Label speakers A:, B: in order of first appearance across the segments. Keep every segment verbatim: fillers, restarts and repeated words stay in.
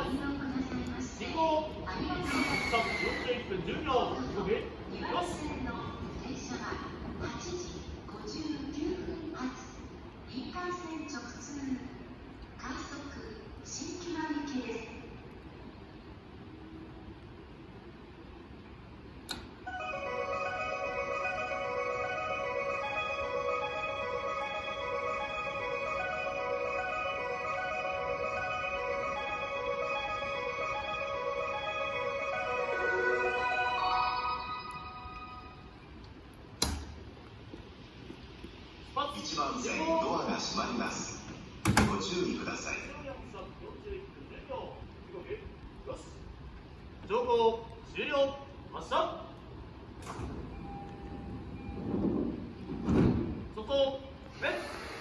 A: ご利用くださいましてありがとうございます。
B: よんじゅういっぷんじゅうびょう。動け。
A: 岩手線の電車ははちじごじゅうきゅうふん発新幹線直通快速新木場行きです。
C: いちばん線ドアが閉まります。ご注意ください。
B: 乗降終了。発車。外目。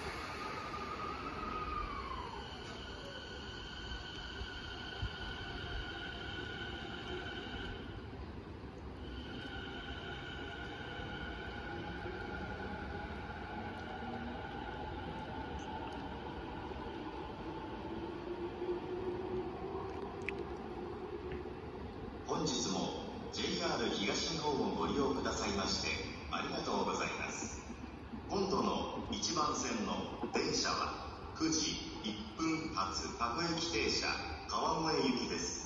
C: 本日も ジェイアール 東日本をご利用くださいましてありがとうございます。今度のいちばん線の電車はくじいっぷん発各駅停車川越行きです。